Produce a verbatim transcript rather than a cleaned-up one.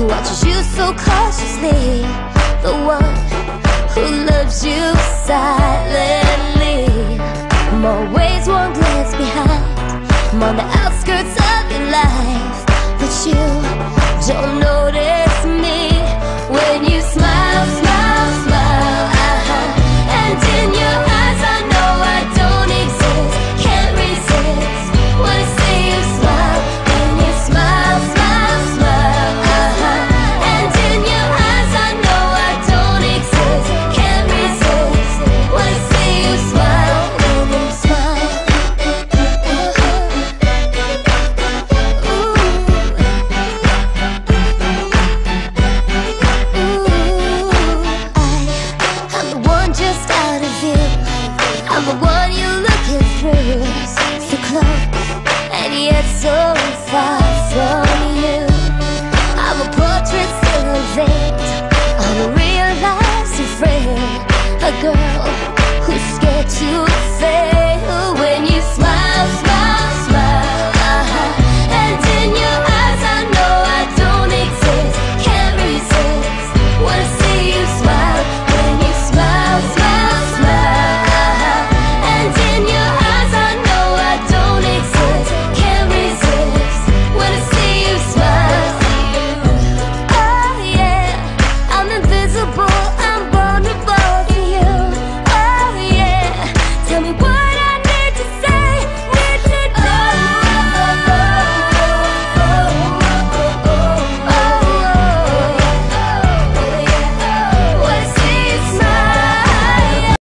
watches you so cautiously, the one who loves you silently. More ways, one glance behind. I'm on the outskirts of your life, but you don't notice.